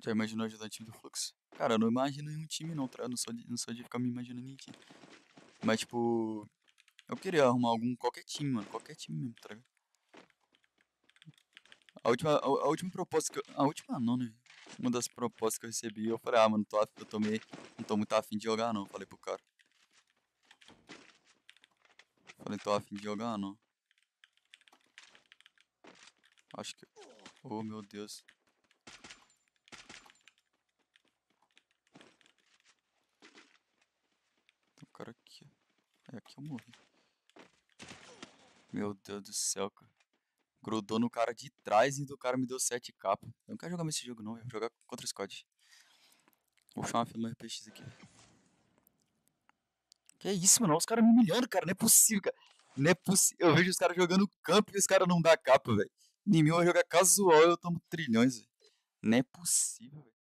Já imaginou ajudar o time do Fluxo? Cara, eu não imagino nenhum time não, tá? Eu não sou de ficar me imaginando em time. Mas, tipo, eu queria arrumar qualquer time, mano. Qualquer time mesmo, tá ligado? A última proposta que a última não, né? Uma das propostas que eu recebi, eu falei, mano, não tô muito afim de jogar não. Falei pro cara. Falei, tô afim de jogar não. Acho que. Oh, meu Deus. Tem um cara aqui. É, aqui eu morri. Meu Deus do céu, cara. Grudou no cara de trás e do cara me deu 7 capa. Eu não quero jogar mais esse jogo não, eu vou jogar contra o Scott. Vou chamar uma fila RPX aqui. Que isso, mano? Olha os caras me humilhando, cara. Não é possível, cara. Não é possível. Eu vejo os caras jogando campo e os caras não dão capa, velho. Em mim eu vou jogar casual eu tomo trilhões, velho. Não é possível, velho.